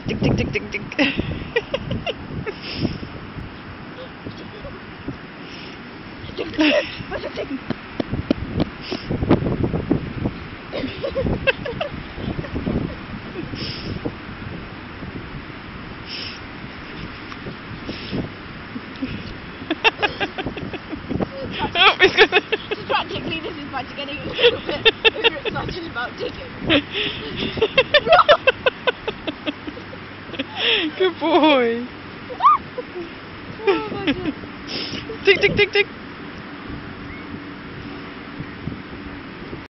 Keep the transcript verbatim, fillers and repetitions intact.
Tick, tick, tick, tick, tick. What's the thing? Oh, he's gonna... Just practically this is practically getting a little bit overexcited about digging. Good boy. Oh my God. Tick, tick, tick, tick.